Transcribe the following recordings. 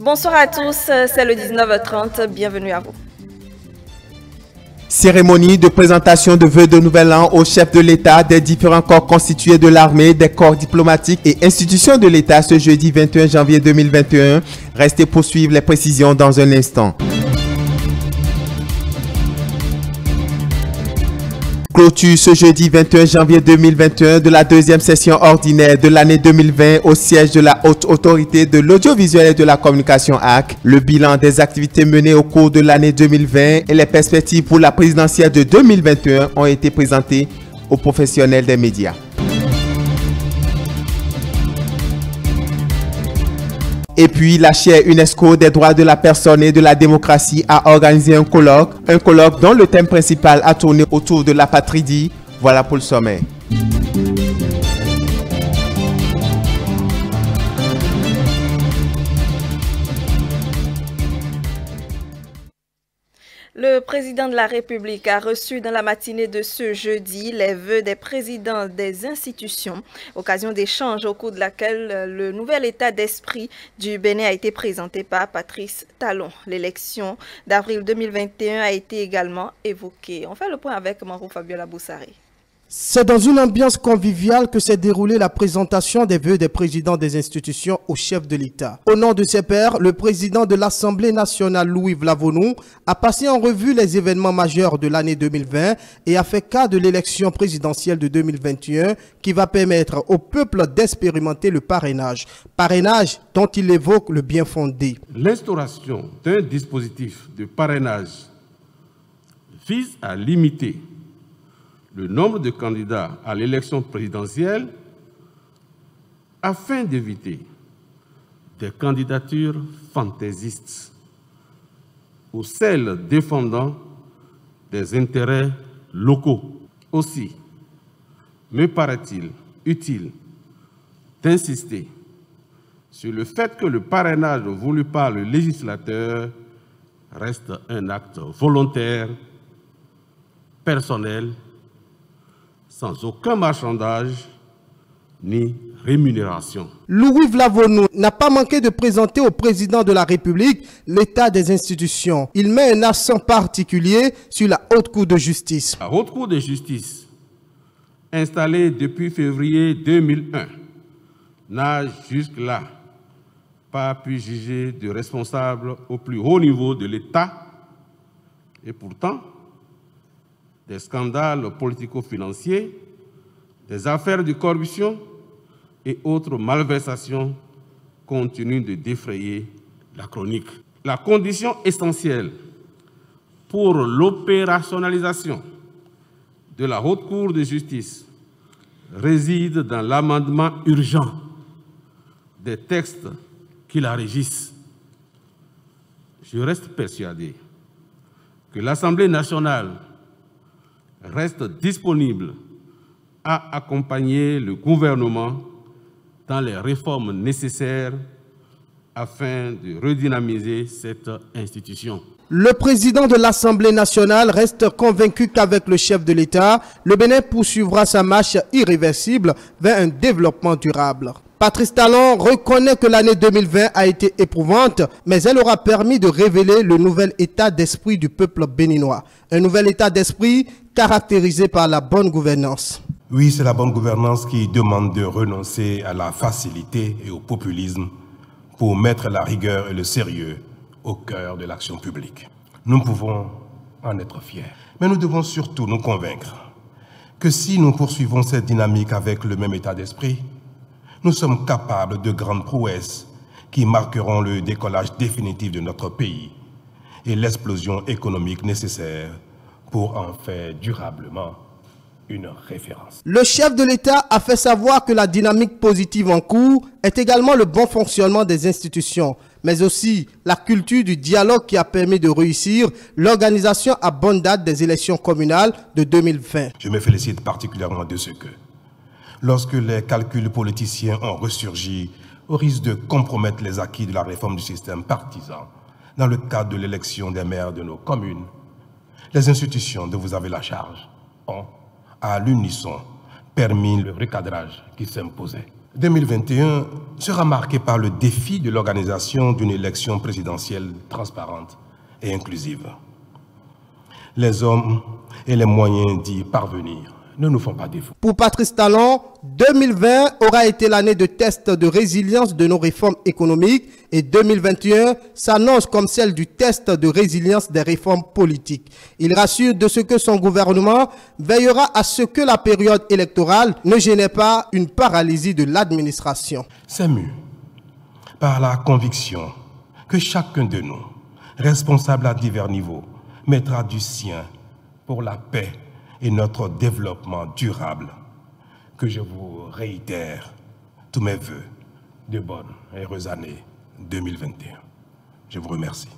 Bonsoir à tous, c'est le 19h30, bienvenue à vous. Cérémonie de présentation de vœux de nouvel an au chef de l'État des différents corps constitués de l'armée, des corps diplomatiques et institutions de l'État ce jeudi 21 janvier 2021. Restez pour suivre les précisions dans un instant. Clôture ce jeudi 21 janvier 2021 de la deuxième session ordinaire de l'année 2020 au siège de la Haute Autorité de l'Audiovisuel et de la Communication HAC. Le bilan des activités menées au cours de l'année 2020 et les perspectives pour la présidentielle de 2021 ont été présentés aux professionnels des médias. Et puis, la chaire UNESCO des droits de la personne et de la démocratie a organisé un colloque dont le thème principal a tourné autour de l'apatridie. Voilà pour le sommet. Le président de la République a reçu dans la matinée de ce jeudi les vœux des présidents des institutions, occasion d'échange au cours de laquelle le nouvel état d'esprit du Bénin a été présenté par Patrice Talon. L'élection d'avril 2021 a été également évoquée. On fait le point avec Marou Fabiola Boussari. C'est dans une ambiance conviviale que s'est déroulée la présentation des vœux des présidents des institutions au chef de l'État. Au nom de ses pairs, le président de l'Assemblée nationale, Louis Vlavonou, a passé en revue les événements majeurs de l'année 2020 et a fait cas de l'élection présidentielle de 2021 qui va permettre au peuple d'expérimenter le parrainage. Parrainage dont il évoque le bien fondé. L'instauration d'un dispositif de parrainage vise à limiter le nombre de candidats à l'élection présidentielle afin d'éviter des candidatures fantaisistes ou celles défendant des intérêts locaux. Aussi, me paraît-il utile d'insister sur le fait que le parrainage voulu par le législateur reste un acte volontaire, personnel, sans aucun marchandage ni rémunération. Louis Vlavonou n'a pas manqué de présenter au président de la République l'état des institutions. Il met un accent particulier sur la Haute Cour de justice. La Haute Cour de justice, installée depuis février 2001, n'a jusque-là pas pu juger de responsable au plus haut niveau de l'État. Et pourtant, des scandales politico-financiers, des affaires de corruption et autres malversations continuent de défrayer la chronique. La condition essentielle pour l'opérationnalisation de la Haute Cour de justice réside dans l'amendement urgent des textes qui la régissent. Je reste persuadé que l'Assemblée nationale reste disponible à accompagner le gouvernement dans les réformes nécessaires afin de redynamiser cette institution. Le président de l'Assemblée nationale reste convaincu qu'avec le chef de l'État, le Bénin poursuivra sa marche irréversible vers un développement durable. Patrice Talon reconnaît que l'année 2020 a été éprouvante, mais elle aura permis de révéler le nouvel état d'esprit du peuple béninois. Un nouvel état d'esprit caractérisé par la bonne gouvernance. Oui, c'est la bonne gouvernance qui demande de renoncer à la facilité et au populisme pour mettre la rigueur et le sérieux au cœur de l'action publique. Nous pouvons en être fiers, mais nous devons surtout nous convaincre que si nous poursuivons cette dynamique avec le même état d'esprit, nous sommes capables de grandes prouesses qui marqueront le décollage définitif de notre pays et l'explosion économique nécessaire pour en faire durablement une référence. Le chef de l'État a fait savoir que la dynamique positive en cours est également le bon fonctionnement des institutions, mais aussi la culture du dialogue qui a permis de réussir l'organisation à bonne date des élections communales de 2020. Je me félicite particulièrement de ce que, lorsque les calculs politiciens ont ressurgi au risque de compromettre les acquis de la réforme du système partisan dans le cadre de l'élection des maires de nos communes, les institutions dont vous avez la charge ont, à l'unisson, permis le recadrage qui s'imposait. 2021 sera marqué par le défi de l'organisation d'une élection présidentielle transparente et inclusive. Les hommes et les moyens d'y parvenir ne nous font pas défaut. Pour Patrice Talon, 2020 aura été l'année de test de résilience de nos réformes économiques et 2021 s'annonce comme celle du test de résilience des réformes politiques. Il rassure de ce que son gouvernement veillera à ce que la période électorale ne gêne pas une paralysie de l'administration. C'est mu par la conviction que chacun de nous, responsable à divers niveaux, mettra du sien pour la paix et notre développement durable, que je vous réitère tous mes voeux de bonnes et heureuses années 2021. Je vous remercie.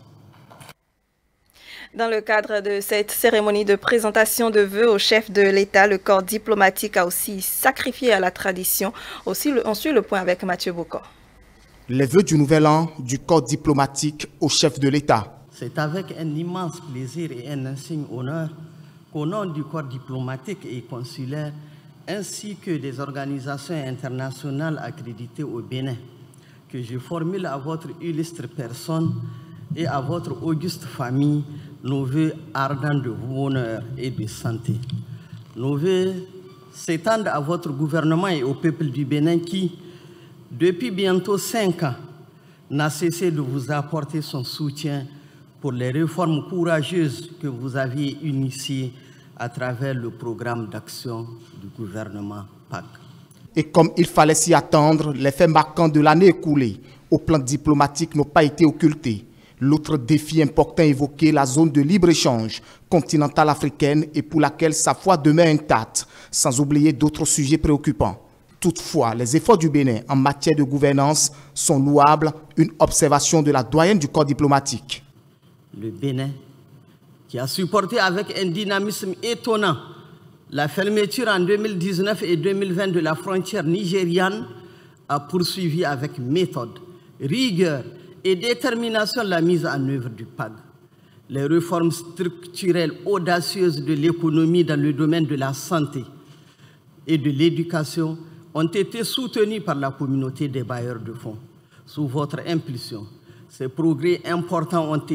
Dans le cadre de cette cérémonie de présentation de vœux au chef de l'État, le corps diplomatique a aussi sacrifié à la tradition. On suit le point avec Mathieu Bocor. Les vœux du nouvel an du corps diplomatique au chef de l'État. C'est avec un immense plaisir et un insigne honneur qu'au nom du corps diplomatique et consulaire, ainsi que des organisations internationales accréditées au Bénin, que je formule à votre illustre personne et à votre auguste famille nos vœux ardents de bonheur et de santé. Nos vœux s'étendent à votre gouvernement et au peuple du Bénin qui, depuis bientôt 5 ans, n'a cessé de vous apporter son soutien pour les réformes courageuses que vous aviez initiées à travers le programme d'action du gouvernement PAC. Et comme il fallait s'y attendre, les faits marquants de l'année écoulée au plan diplomatique n'ont pas été occultés. L'autre défi important évoqué, la zone de libre-échange continentale africaine et pour laquelle sa foi demeure intacte, sans oublier d'autres sujets préoccupants. Toutefois, les efforts du Bénin en matière de gouvernance sont louables, une observation de la doyenne du corps diplomatique. Le Bénin, qui a supporté avec un dynamisme étonnant la fermeture en 2019 et 2020 de la frontière nigériane, a poursuivi avec méthode, rigueur et détermination la mise en œuvre du PAG. Les réformes structurelles audacieuses de l'économie dans le domaine de la santé et de l'éducation ont été soutenues par la communauté des bailleurs de fonds. Sous votre impulsion, des progrès importants ont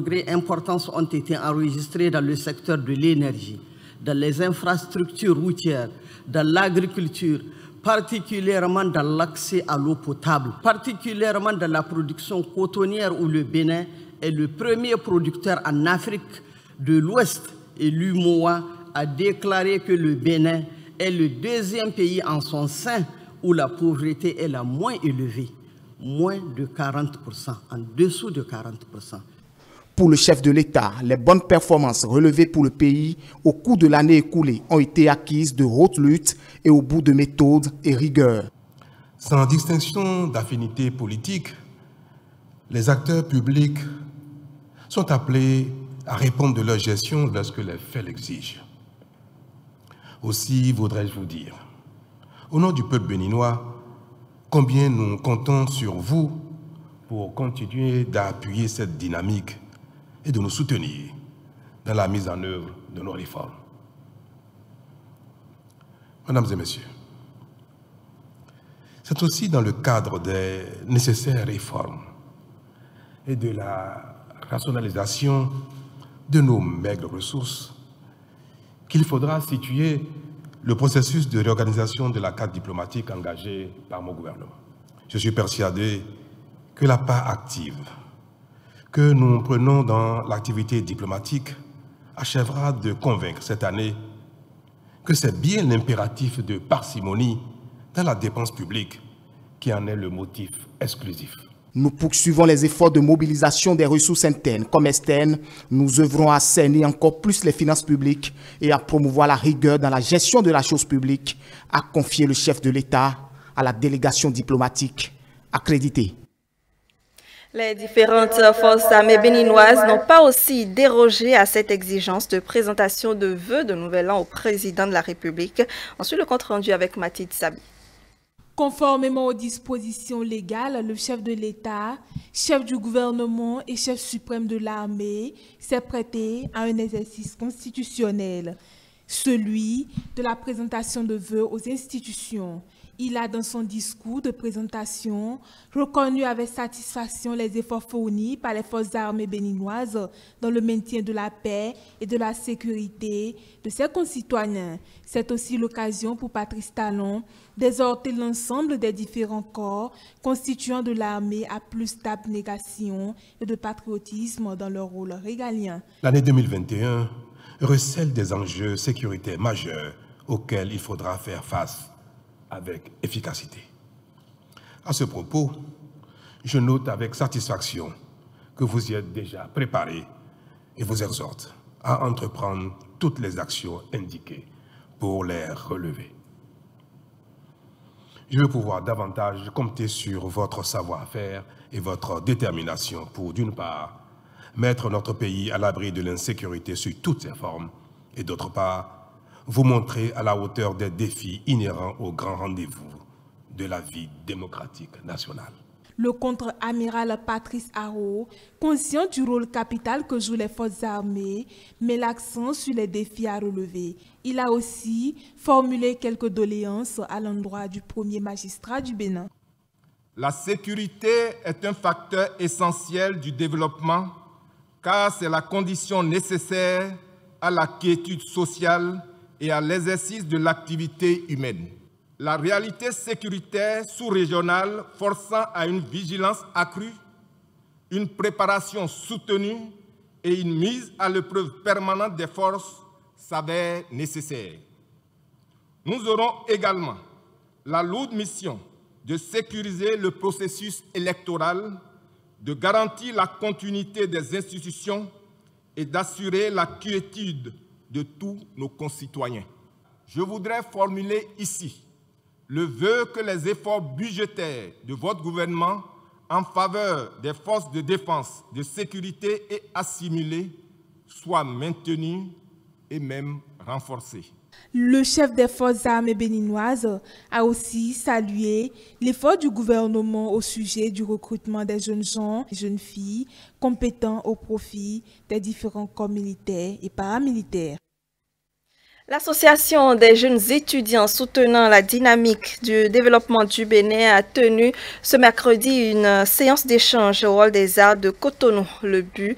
été enregistrés dans le secteur de l'énergie, dans les infrastructures routières, dans l'agriculture, particulièrement dans l'accès à l'eau potable, particulièrement dans la production cotonnière où le Bénin est le premier producteur en Afrique de l'Ouest et l'UMOA a déclaré que le Bénin est le deuxième pays en son sein où la pauvreté est la moins élevée. Moins de 40%, en dessous de 40%. Pour le chef de l'État, les bonnes performances relevées pour le pays au cours de l'année écoulée ont été acquises de haute lutte et au bout de méthode et rigueur. Sans distinction d'affinité politique, les acteurs publics sont appelés à répondre de leur gestion lorsque les faits l'exigent. Aussi voudrais-je vous dire, au nom du peuple béninois, combien nous comptons sur vous pour continuer d'appuyer cette dynamique et de nous soutenir dans la mise en œuvre de nos réformes. Mesdames et messieurs, c'est aussi dans le cadre des nécessaires réformes et de la rationalisation de nos maigres ressources qu'il faudra situer le processus de réorganisation de la carte diplomatique engagé par mon gouvernement. Je suis persuadé que la part active que nous prenons dans l'activité diplomatique achèvera de convaincre cette année que c'est bien l'impératif de parcimonie dans la dépense publique qui en est le motif exclusif. Nous poursuivons les efforts de mobilisation des ressources internes comme externes. Nous œuvrons à cerner encore plus les finances publiques et à promouvoir la rigueur dans la gestion de la chose publique, a confié le chef de l'État à la délégation diplomatique accréditée. Les différentes forces armées béninoises n'ont pas aussi dérogé à cette exigence de présentation de vœux de nouvel an au président de la République. Ensuite, le compte rendu avec Mathilde Sabi. Conformément aux dispositions légales, le chef de l'État, chef du gouvernement et chef suprême de l'armée s'est prêté à un exercice constitutionnel, celui de la présentation de vœux aux institutions. Il a, dans son discours de présentation, reconnu avec satisfaction les efforts fournis par les forces armées béninoises dans le maintien de la paix et de la sécurité de ses concitoyens. C'est aussi l'occasion pour Patrice Talon d'exhorter l'ensemble des différents corps constituants de l'armée à plus d'abnégation et de patriotisme dans leur rôle régalien. L'année 2021 recèle des enjeux sécuritaires majeurs auxquels il faudra faire face avec efficacité. À ce propos, je note avec satisfaction que vous y êtes déjà préparés et vous exhorte à entreprendre toutes les actions indiquées pour les relever. Je veux pouvoir davantage compter sur votre savoir-faire et votre détermination pour, d'une part, mettre notre pays à l'abri de l'insécurité sous toutes ses formes et, d'autre part, vous montrer à la hauteur des défis inhérents au grand rendez-vous de la vie démocratique nationale. Le contre-amiral Patrice Arro, conscient du rôle capital que jouent les forces armées, met l'accent sur les défis à relever. Il a aussi formulé quelques doléances à l'endroit du premier magistrat du Bénin. La sécurité est un facteur essentiel du développement car c'est la condition nécessaire à la quiétude sociale et à l'exercice de l'activité humaine. La réalité sécuritaire sous-régionale forçant à une vigilance accrue, une préparation soutenue et une mise à l'épreuve permanente des forces s'avère nécessaire. Nous aurons également la lourde mission de sécuriser le processus électoral, de garantir la continuité des institutions et d'assurer la quiétude de tous nos concitoyens. Je voudrais formuler ici le vœu que les efforts budgétaires de votre gouvernement en faveur des forces de défense, de sécurité et assimilées soient maintenus et même renforcés. Le chef des forces armées béninoises a aussi salué l'effort du gouvernement au sujet du recrutement des jeunes gens et jeunes filles compétents au profit des différents corps militaires et paramilitaires. L'Association des jeunes étudiants soutenant la dynamique du développement du Bénin a tenu ce mercredi une séance d'échange au rôle des arts de Cotonou. Le but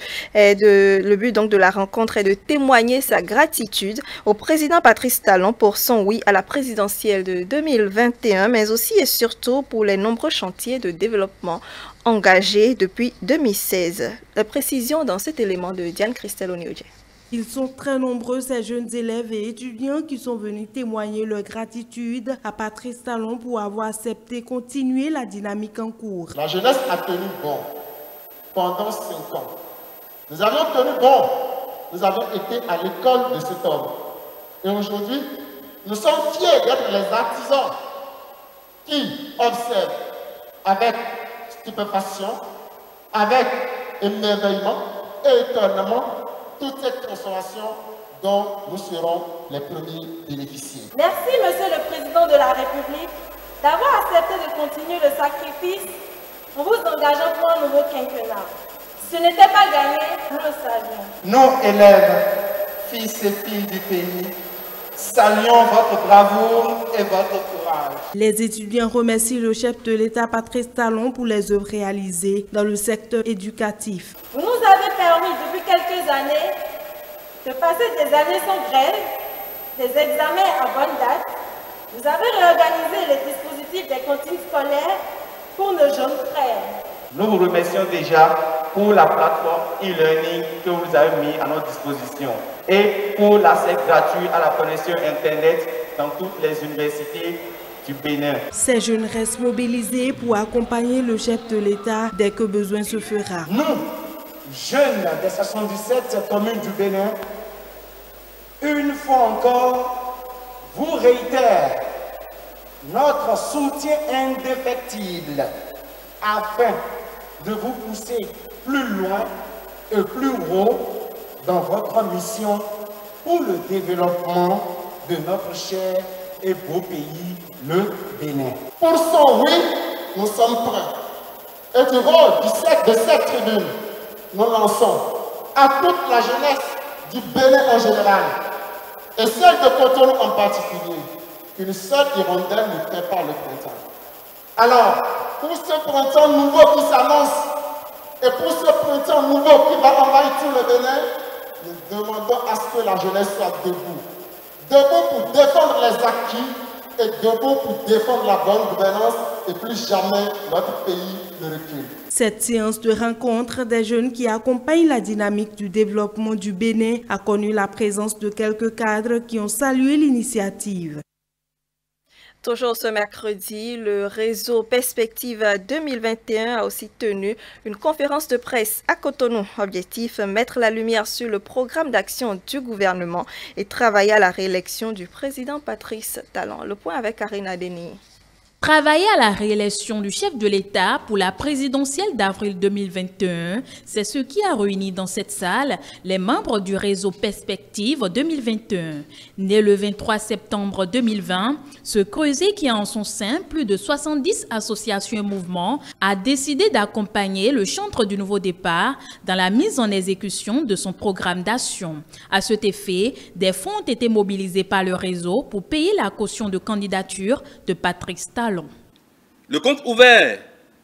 donc de la rencontre est de témoigner sa gratitude au président Patrice Talon pour son oui à la présidentielle de 2021, mais aussi et surtout pour les nombreux chantiers de développement engagés depuis 2016. La précision dans cet élément de Diane Christelle Onioje. Ils sont très nombreux, ces jeunes élèves et étudiants qui sont venus témoigner leur gratitude à Patrice Talon pour avoir accepté continuer la dynamique en cours. La jeunesse a tenu bon pendant 5 ans. Nous avions tenu bon. Nous avons été à l'école de cet homme. Et aujourd'hui, nous sommes fiers d'être les artisans qui observent avec stupéfaction, avec émerveillement et étonnement toute cette transformation dont nous serons les premiers bénéficiaires. Merci, Monsieur le Président de la République, d'avoir accepté de continuer le sacrifice en vous engageant pour un nouveau quinquennat. Ce n'était pas gagné, nous le savions. Nous, élèves, fils et filles du pays, saluons votre bravoure et votre courage. Les étudiants remercient le chef de l'État Patrice Talon pour les œuvres réalisées dans le secteur éducatif. Vous nous avez permis depuis quelques années de passer des années sans grève, des examens à bonne date. Vous avez réorganisé les dispositifs des cantines scolaires pour nos jeunes frères. Nous vous remercions déjà pour la plateforme e-learning que vous avez mis à notre disposition et pour l'accès gratuit à la connexion Internet dans toutes les universités du Bénin. Ces jeunes restent mobilisés pour accompagner le chef de l'État dès que besoin se fera. Nous, jeunes des 77 communes du Bénin, une fois encore, vous réitère notre soutien indéfectible afin de vous pousser plus loin et plus haut dans votre mission pour le développement de notre cher et beau pays, le Bénin. Pour son oui, nous sommes prêts. Et du rôle de cette tribune, nous lançons à toute la jeunesse du Bénin en général et celle de Cotonou en particulier qu'une seule hirondelle ne prépare le printemps. Alors, pour ce printemps nouveau qui s'annonce et pour ce printemps nouveau qui va envahir tout le Bénin, nous demandons à ce que la jeunesse soit debout. Debout pour défendre les acquis et debout pour défendre la bonne gouvernance et plus jamais notre pays ne recule. Cette séance de rencontre des jeunes qui accompagnent la dynamique du développement du Bénin a connu la présence de quelques cadres qui ont salué l'initiative. Toujours ce mercredi, le réseau Perspective 2021 a aussi tenu une conférence de presse à Cotonou. Objectif, mettre la lumière sur le programme d'action du gouvernement et travailler à la réélection du président Patrice Talon. Le point avec Karina Denis. Travailler à la réélection du chef de l'État pour la présidentielle d'avril 2021, c'est ce qui a réuni dans cette salle les membres du réseau Perspective 2021. Né le 23 septembre 2020, ce creuset qui a en son sein plus de 70 associations et mouvements a décidé d'accompagner le chantre du nouveau départ dans la mise en exécution de son programme d'action. À cet effet, des fonds ont été mobilisés par le réseau pour payer la caution de candidature de Patrice Talon. Le compte ouvert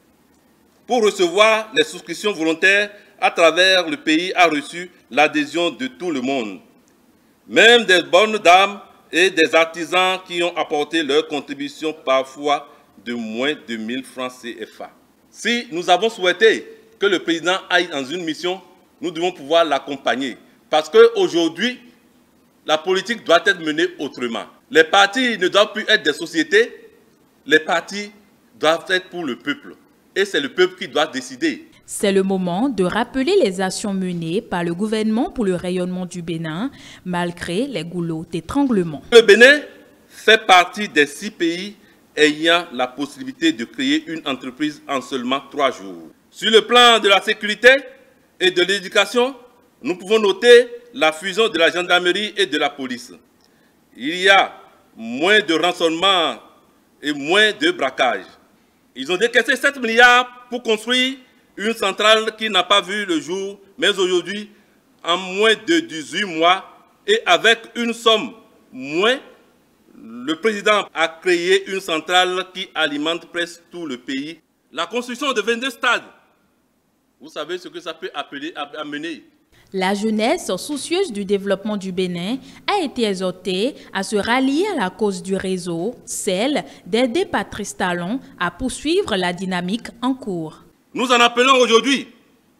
pour recevoir les souscriptions volontaires à travers le pays a reçu l'adhésion de tout le monde, même des bonnes dames et des artisans qui ont apporté leur contribution parfois de moins de 1000 francs CFA. Si nous avons souhaité que le président aille dans une mission, nous devons pouvoir l'accompagner parce qu'aujourd'hui, la politique doit être menée autrement. Les partis ne doivent plus être des sociétés. Les partis doivent être pour le peuple. Et c'est le peuple qui doit décider. C'est le moment de rappeler les actions menées par le gouvernement pour le rayonnement du Bénin, malgré les goulots d'étranglement. Le Bénin fait partie des 6 pays ayant la possibilité de créer une entreprise en seulement 3 jours. Sur le plan de la sécurité et de l'éducation, nous pouvons noter la fusion de la gendarmerie et de la police. Il y a moins de rançonnement et moins de braquage. Ils ont décaissé 7 milliards pour construire une centrale qui n'a pas vu le jour, mais aujourd'hui, en moins de 18 mois et avec une somme moins, le président a créé une centrale qui alimente presque tout le pays. La construction de 22 stades, vous savez ce que ça peut amener. La jeunesse, soucieuse du développement du Bénin, a été exhortée à se rallier à la cause du réseau, celle d'aider Patrice Talon à poursuivre la dynamique en cours. Nous en appelons aujourd'hui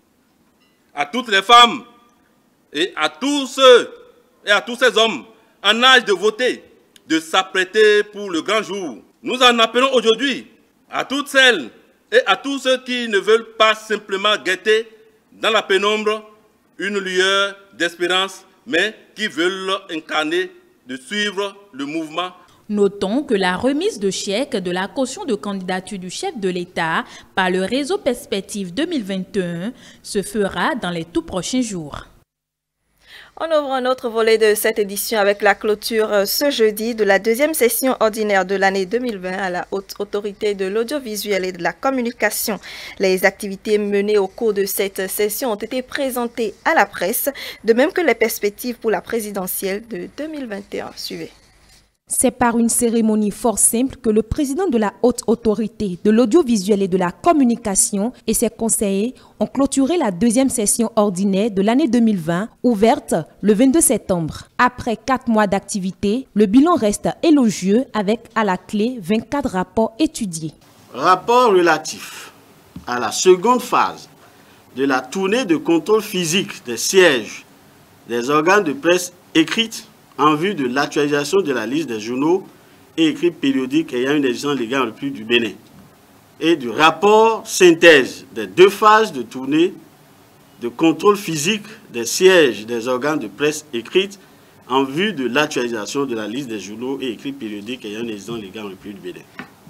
à toutes les femmes et à tous ceux et à tous ces hommes en âge de voter, de s'apprêter pour le grand jour. Nous en appelons aujourd'hui à toutes celles et à tous ceux qui ne veulent pas simplement guetter dans la pénombre une lueur d'espérance, mais qui veulent incarner, de suivre le mouvement. Notons que la remise de chèque de la caution de candidature du chef de l'État par le réseau Perspective 2021 se fera dans les tout prochains jours. On ouvre un autre volet de cette édition avec la clôture ce jeudi de la deuxième session ordinaire de l'année 2020 à la Haute Autorité de l'Audiovisuel et de la Communication. Les activités menées au cours de cette session ont été présentées à la presse, de même que les perspectives pour la présidentielle de 2021. Suivez. C'est par une cérémonie fort simple que le président de la Haute Autorité de l'Audiovisuel et de la Communication et ses conseillers ont clôturé la deuxième session ordinaire de l'année 2020, ouverte le 22 septembre. Après 4 mois d'activité, le bilan reste élogieux avec à la clé 24 rapports étudiés. Rapport relatif à la seconde phase de la tournée de contrôle physique des sièges des organes de presse écrites en vue de l'actualisation de la liste des journaux et écrits périodiques ayant une existence légale en République du Bénin, et du rapport synthèse des 2 phases de tournée de contrôle physique des sièges des organes de presse écrites en vue de l'actualisation de la liste des journaux et écrits périodiques ayant une existence légale en République du Bénin.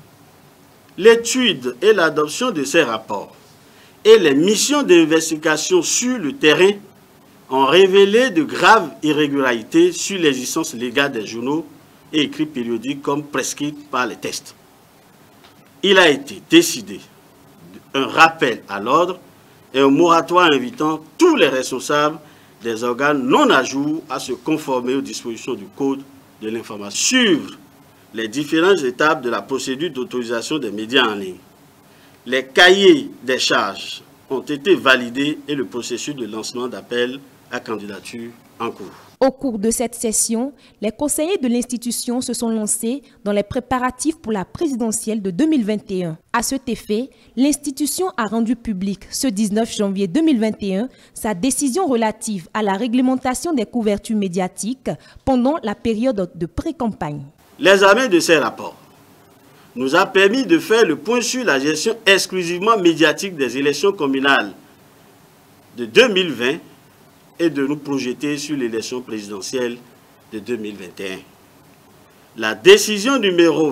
L'étude et l'adoption de ces rapports et les missions d'investigation sur le terrain ont révélé de graves irrégularités sur l'existence légale des journaux et écrits périodiques comme prescrites par les textes. Il a été décidé un rappel à l'ordre et un moratoire invitant tous les responsables des organes non à jour à se conformer aux dispositions du Code de l'information. Suivre les différentes étapes de la procédure d'autorisation des médias en ligne. Les cahiers des charges ont été validés et le processus de lancement d'appel à candidature en cours. Au cours de cette session, les conseillers de l'institution se sont lancés dans les préparatifs pour la présidentielle de 2021. À cet effet, l'institution a rendu public ce 19 janvier 2021 sa décision relative à la réglementation des couvertures médiatiques pendant la période de pré-campagne. L'examen de ces rapports nous a permis de faire le point sur la gestion exclusivement médiatique des élections communales de 2020 et de nous projeter sur l'élection présidentielle de 2021. La décision numéro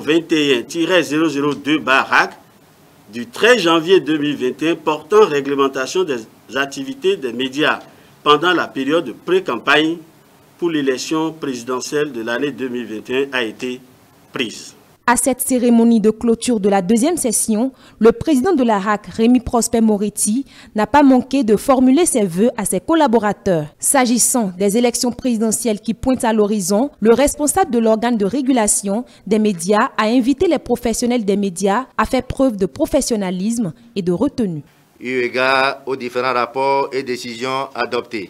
21-002/RAC du 13 janvier 2021 portant réglementation des activités des médias pendant la période de pré-campagne pour l'élection présidentielle de l'année 2021 a été prise. À cette cérémonie de clôture de la deuxième session, le président de la RAC, Rémi Prosper Moretti, n'a pas manqué de formuler ses vœux à ses collaborateurs. S'agissant des élections présidentielles qui pointent à l'horizon, le responsable de l'organe de régulation des médias a invité les professionnels des médias à faire preuve de professionnalisme et de retenue. Eu égard aux différents rapports et décisions adoptés,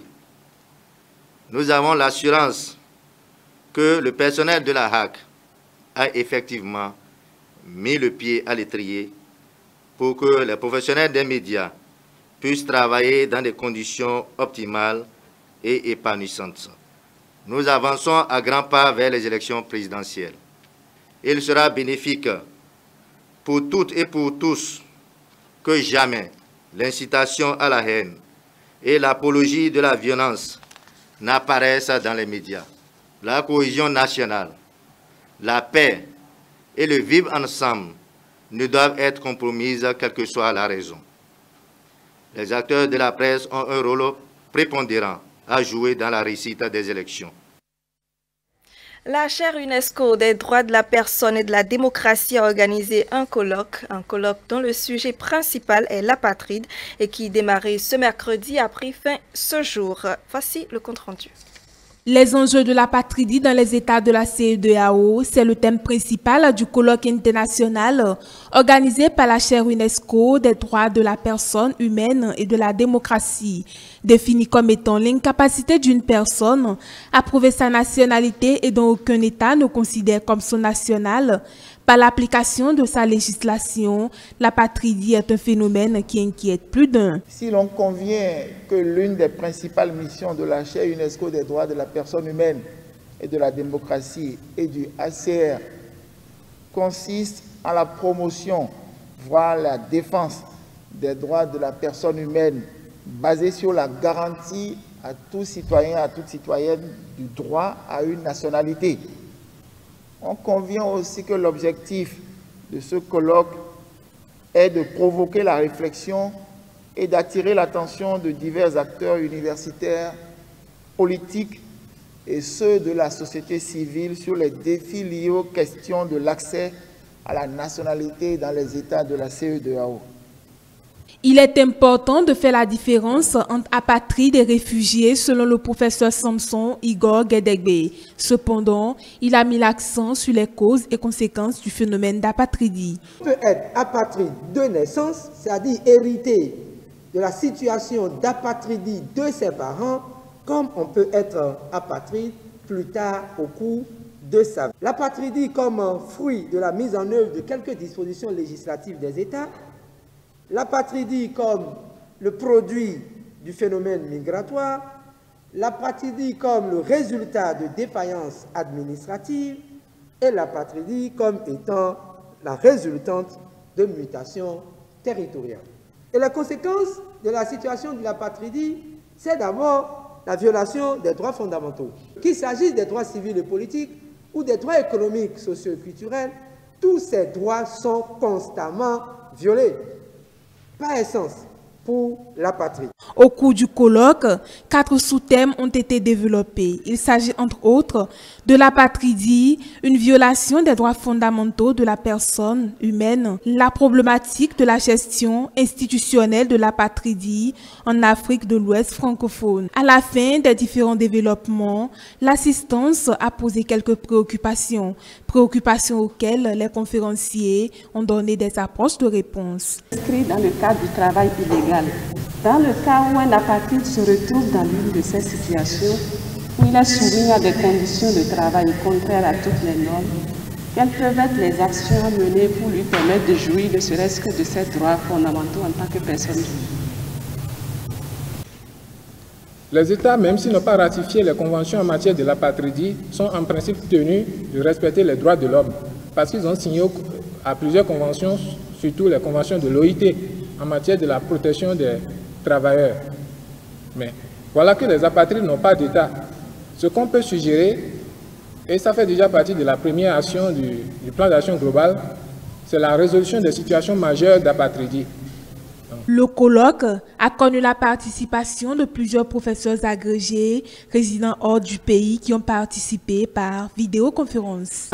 nous avons l'assurance que le personnel de la RAC a effectivement mis le pied à l'étrier pour que les professionnels des médias puissent travailler dans des conditions optimales et épanouissantes. Nous avançons à grands pas vers les élections présidentielles. Il sera bénéfique pour toutes et pour tous que jamais l'incitation à la haine et l'apologie de la violence n'apparaissent dans les médias. La cohésion nationale, la paix et le vivre ensemble ne doivent être compromises quelle que soit la raison. Les acteurs de la presse ont un rôle prépondérant à jouer dans la réussite des élections. La chaire UNESCO des droits de la personne et de la démocratie a organisé un colloque dont le sujet principal est l'apatride et qui démarrait ce mercredi a pris fin ce jour. Voici le compte-rendu. Les enjeux de l'apatridie dans les États de la CEDEAO, c'est le thème principal du colloque international organisé par la chaire UNESCO des droits de la personne humaine et de la démocratie, défini comme étant l'incapacité d'une personne à prouver sa nationalité et dont aucun État ne considère comme son national. Par l'application de sa législation, l'apatridie est un phénomène qui inquiète plus d'un. Si l'on convient que l'une des principales missions de la chaire UNESCO des droits de la personne humaine et de la démocratie et du HCR consiste en la promotion, voire la défense des droits de la personne humaine basée sur la garantie à tout citoyen, à toute citoyenne du droit à une nationalité. On convient aussi que l'objectif de ce colloque est de provoquer la réflexion et d'attirer l'attention de divers acteurs universitaires, politiques et ceux de la société civile sur les défis liés aux questions de l'accès à la nationalité dans les États de la CEDEAO. Il est important de faire la différence entre apatrides et réfugiés selon le professeur Samson Igor Gedegbe. Cependant, il a mis l'accent sur les causes et conséquences du phénomène d'apatridie. On peut être apatride de naissance, c'est-à-dire hériter de la situation d'apatridie de ses parents, comme on peut être apatride plus tard au cours de sa vie. L'apatridie comme fruit de la mise en œuvre de quelques dispositions législatives des États, l'apatridie comme le produit du phénomène migratoire, l'apatridie comme le résultat de défaillances administratives et l'apatridie comme étant la résultante de mutations territoriales. Et la conséquence de la situation de l'apatridie, c'est d'abord la violation des droits fondamentaux. Qu'il s'agisse des droits civils et politiques ou des droits économiques, sociaux et culturels, tous ces droits sont constamment violés. Par essence, pour la patrie. Au cours du colloque, 4 sous-thèmes ont été développés. Il s'agit entre autres de l'apatridie, une violation des droits fondamentaux de la personne humaine, la problématique de la gestion institutionnelle de l'apatridie en Afrique de l'Ouest francophone. À la fin des différents développements, l'assistance a posé quelques préoccupations. préoccupations auxquelles les conférenciers ont donné des approches de réponse. Inscrit dans le cadre du travail illégal. Dans le cas où un apatride se retrouve dans l'une de ces situations, où il est soumis à des conditions de travail contraires à toutes les normes, quelles peuvent être les actions à mener pour lui permettre de jouir ne serait-ce que de ses droits fondamentaux en tant que personne libre? Les États, même s'ils n'ont pas ratifié les conventions en matière de l'apatridie, sont en principe tenus de respecter les droits de l'homme parce qu'ils ont signé à plusieurs conventions, surtout les conventions de l'OIT en matière de la protection des travailleurs. Mais voilà que les apatrides n'ont pas d'État. Ce qu'on peut suggérer, et ça fait déjà partie de la première action du plan d'action global, c'est la résolution des situations majeures d'apatridie. Le colloque a connu la participation de plusieurs professeurs agrégés résidant hors du pays qui ont participé par vidéoconférence.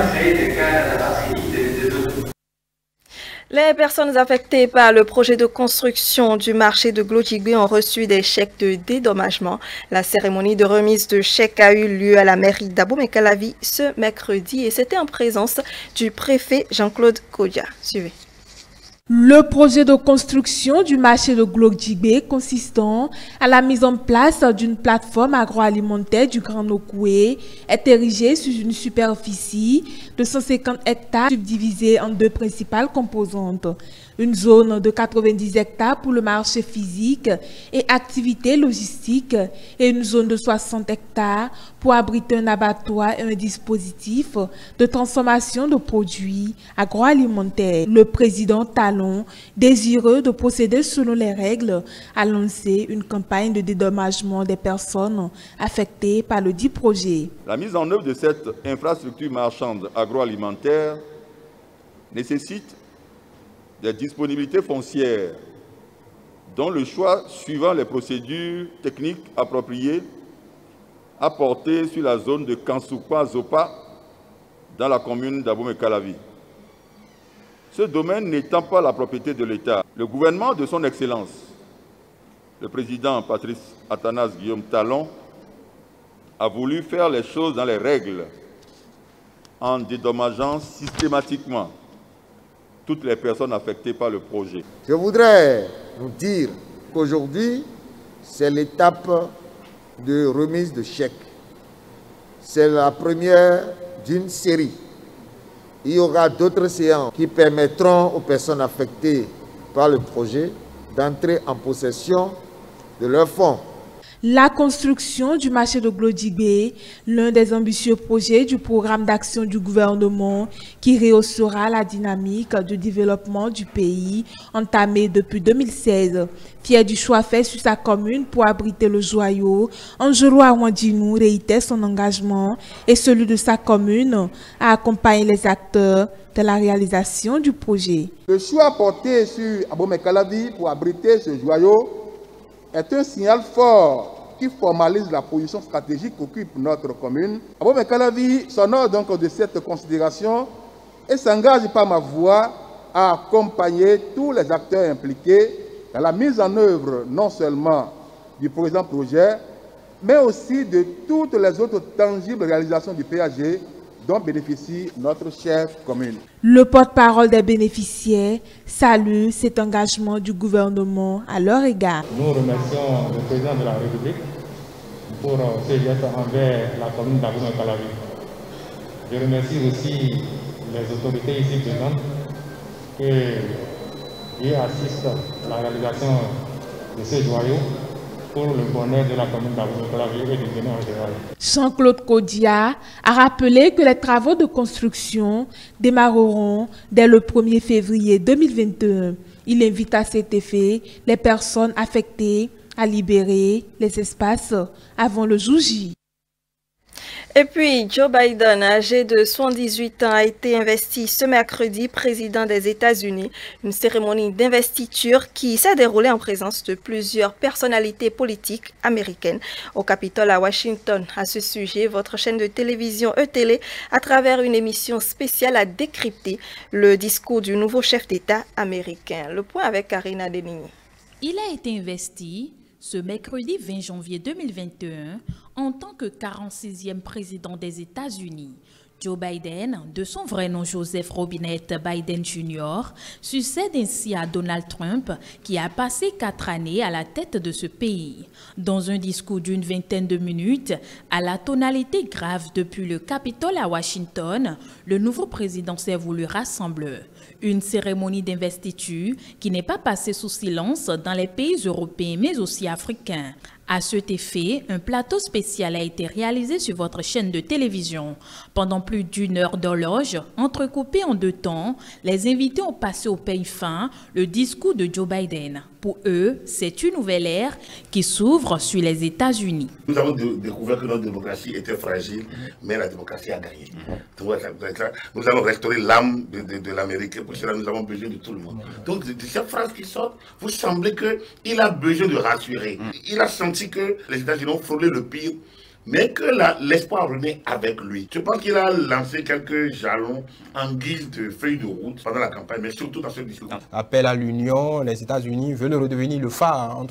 Les personnes affectées par le projet de construction du marché de Glodjigbe ont reçu des chèques de dédommagement. La cérémonie de remise de chèques a eu lieu à la mairie d'Abomey-Calavi ce mercredi et c'était en présence du préfet Jean-Claude Kodja. Suivez. Le projet de construction du marché de Glodjigbe consistant à la mise en place d'une plateforme agroalimentaire du Grand Nokoué est érigé sur une superficie de 150 hectares subdivisée en deux principales composantes. Une zone de 90 hectares pour le marché physique et activités logistiques et une zone de 60 hectares pour abriter un abattoir et un dispositif de transformation de produits agroalimentaires. Le président Talon, désireux de procéder selon les règles, a lancé une campagne de dédommagement des personnes affectées par le dit projet. La mise en œuvre de cette infrastructure marchande agroalimentaire nécessite des disponibilités foncières dont le choix suivant les procédures techniques appropriées a porté sur la zone de Kansoupa-Zopa dans la commune d'Abomey-Calavi. Ce domaine n'étant pas la propriété de l'État, le gouvernement de son Excellence, le président Patrice Athanase Guillaume Talon, a voulu faire les choses dans les règles en dédommageant systématiquement toutes les personnes affectées par le projet. Je voudrais vous dire qu'aujourd'hui, c'est l'étape de remise de chèques. C'est la première d'une série. Il y aura d'autres séances qui permettront aux personnes affectées par le projet d'entrer en possession de leurs fonds. La construction du marché de Glodjigbe, l'un des ambitieux projets du programme d'action du gouvernement qui rehaussera la dynamique de développement du pays entamé depuis 2016. Fier du choix fait sur sa commune pour abriter le joyau, Angelo Awandinou réitère son engagement et celui de sa commune à accompagner les acteurs de la réalisation du projet. Le choix porté sur Abomey-Calavi pour abriter ce joyau est un signal fort qui formalise la position stratégique qu'occupe notre commune. Abomey-Calavi s'honore donc de cette considération et s'engage par ma voix à accompagner tous les acteurs impliqués dans la mise en œuvre non seulement du présent projet, mais aussi de toutes les autres tangibles réalisations du PAG dont bénéficie notre chère commune. Le porte-parole des bénéficiaires salue cet engagement du gouvernement à leur égard. Nous remercions le président de la République pour ce geste envers la commune d'Abomey-Calavi. Je remercie aussi les autorités ici présentes qui assistent à la réalisation de ce joyau pour le bonheur de la commune d'Abomey-Calavi et du Bénin en général. Jean-Claude Kodja a rappelé que les travaux de construction démarreront dès le 1er février 2021. Il invite à cet effet les personnes affectées à libérer les espaces avant le jour J. Et puis, Joe Biden, âgé de 78 ans, a été investi ce mercredi président des États-Unis. Une cérémonie d'investiture qui s'est déroulée en présence de plusieurs personnalités politiques américaines au Capitole à Washington. À ce sujet, votre chaîne de télévision E-Télé, à travers une émission spéciale, a décrypté le discours du nouveau chef d'État américain. Le point avec Karina Denigny. Il a été investi ce mercredi 20 janvier 2021 en tant que 46e président des États-Unis. Joe Biden, de son vrai nom Joseph Robinette Biden Jr., succède ainsi à Donald Trump, qui a passé 4 années à la tête de ce pays. Dans un discours d'une vingtaine de minutes, à la tonalité grave depuis le Capitole à Washington, le nouveau président s'est voulu rassembleur. Une cérémonie d'investiture qui n'est pas passée sous silence dans les pays européens mais aussi africains. À cet effet, un plateau spécial a été réalisé sur votre chaîne de télévision. Pendant plus d'1 heure d'horloge, entrecoupé en 2 temps, les invités ont passé au peigne fin le discours de Joe Biden. Pour eux, c'est une nouvelle ère qui s'ouvre sur les États-Unis. Nous avons découvert que notre démocratie était fragile, mais la démocratie a gagné. Nous allons restaurer l'âme de l'Amérique. Pour cela, nous avons besoin de tout le monde. Donc, de cette phrase qui sort, vous semblez qu'il a besoin de rassurer. Il a senti que les États-Unis ont frôlé le pire, mais que l'espoir renaît avec lui. Je pense qu'il a lancé quelques jalons en guise de feuille de route pendant la campagne, mais surtout dans ce discours. Appel à l'union, les États-Unis veulent redevenir le phare,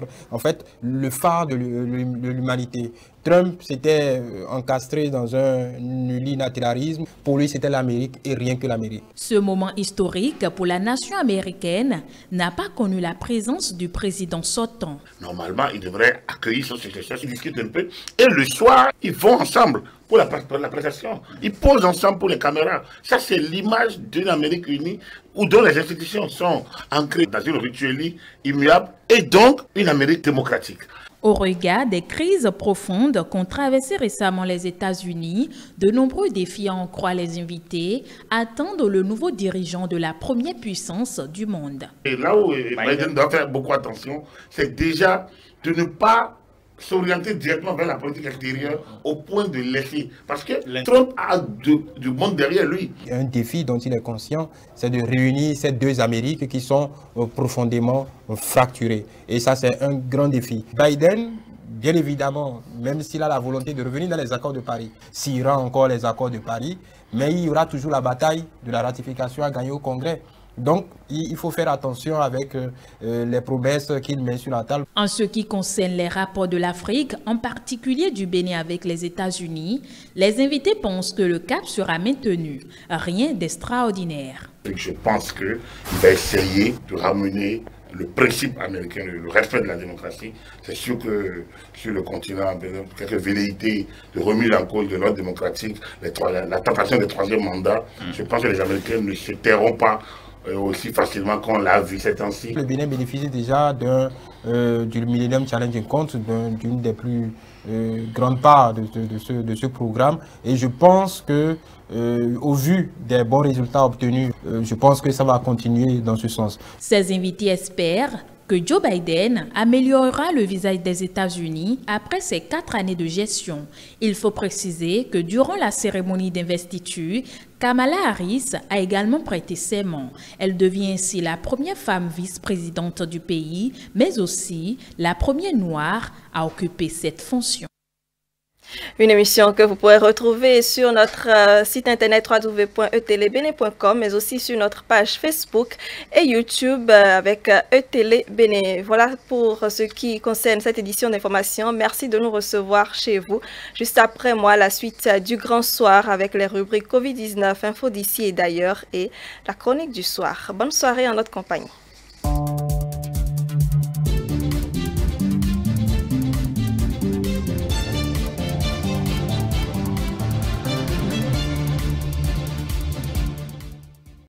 le phare de l'humanité. Trump s'était encastré dans un unilatéralisme. Pour lui, c'était l'Amérique et rien que l'Amérique. Ce moment historique pour la nation américaine n'a pas connu la présence du président sortant. Normalement, il devrait accueillir son successeur, ils discutent un peu. Et le soir, ils vont ensemble pour la présentation. Ils posent ensemble pour les caméras. Ça, c'est l'image d'une Amérique unie où dont les institutions sont ancrées dans une ritualité immuable et donc une Amérique démocratique. Au regard des crises profondes qu'ont traversées récemment les États-Unis, de nombreux défis en croient les invités attendent le nouveau dirigeant de la première puissance du monde. Et là où Biden doit faire beaucoup attention, c'est déjà de ne pas s'orienter directement vers la politique extérieure au point de laisser. Parce que Trump a du monde derrière lui. Un défi dont il est conscient, c'est de réunir ces 2 Amériques qui sont profondément fracturées. Et ça, c'est un grand défi. Biden, bien évidemment, même s'il a la volonté de revenir dans les accords de Paris, s'il y aura encore les accords de Paris, mais il y aura toujours la bataille de la ratification à gagner au Congrès. Donc, il faut faire attention avec les promesses qu'il met sur la table. En ce qui concerne les rapports de l'Afrique, en particulier du Bénin avec les États-Unis, les invités pensent que le cap sera maintenu. Rien d'extraordinaire. Je pense qu'il va essayer de ramener le principe américain, le respect de la démocratie. C'est sûr que sur le continent, quelques velléités de remise en cause de l'ordre démocratique, la tentation des 3e mandats, je pense que les Américains ne se tairont pas aussi facilement qu'on l'a vu ces temps-ci. Le Bénin bénéficie déjà du Millennium Challenge compte d'une des plus grandes parts de ce programme. Et je pense que, au vu des bons résultats obtenus, je pense que ça va continuer dans ce sens. Ces invités espèrent que Joe Biden améliorera le visage des États-Unis après ses 4 années de gestion. Il faut préciser que durant la cérémonie d'investiture, Kamala Harris a également prêté serment. Elle devient ainsi la première femme vice-présidente du pays, mais aussi la première noire à occuper cette fonction. Une émission que vous pourrez retrouver sur notre site internet www.etelebene.com, mais aussi sur notre page Facebook et YouTube avec ETélé Bénin. Voilà pour ce qui concerne cette édition d'information. Merci de nous recevoir chez vous. Juste après moi, la suite du Grand Soir avec les rubriques Covid-19, Info d'ici et d'ailleurs et la chronique du soir. Bonne soirée en notre compagnie.